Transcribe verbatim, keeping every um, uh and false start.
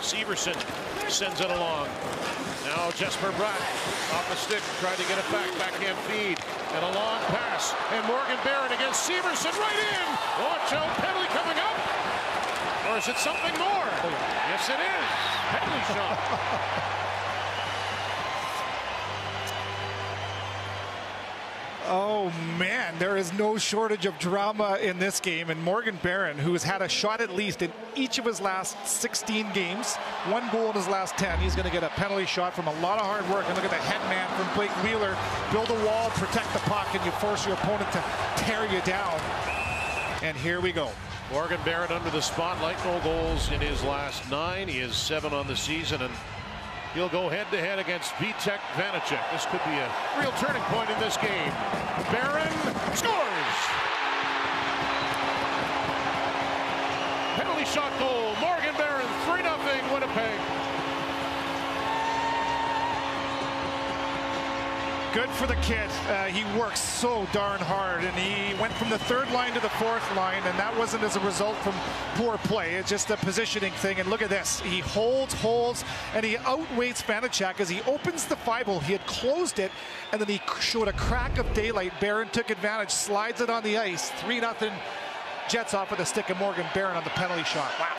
Severson sends it along. Now Jesper Bratt off the stick, trying to get it back. Backhand feed and a long pass. And Morgan Barron against Severson, right in. Watch out, penalty coming up. Or is it something more? Yes, it is. Penalty shot. Oh man, there is no shortage of drama in this game, and Morgan Barron, who has had a shot at least in each of his last sixteen games, one goal in his last ten, he's going to get a penalty shot from a lot of hard work. And look at the head man from Blake Wheeler, build a wall, protect the puck, and you force your opponent to tear you down. And here we go. Morgan Barron under the spotlight, no goals in his last nine. He is seven on the season, and he'll go head-to-head against Vanecek. This could be a real turning point in this game. Barron scores! Penalty shot goal. Morgan Barron, three nothing Winnipeg. Good for the kid. Uh, he works so darn hard, and he went from the third line to the fourth line, and that wasn't as a result from poor play. It's just a positioning thing, and look at this. He holds, holds, and he outweights Vanecek as he opens the five hole. He had closed it, and then he showed a crack of daylight. Barron took advantage, slides it on the ice. three nothing Jets off of the stick of Morgan Barron on the penalty shot. Wow.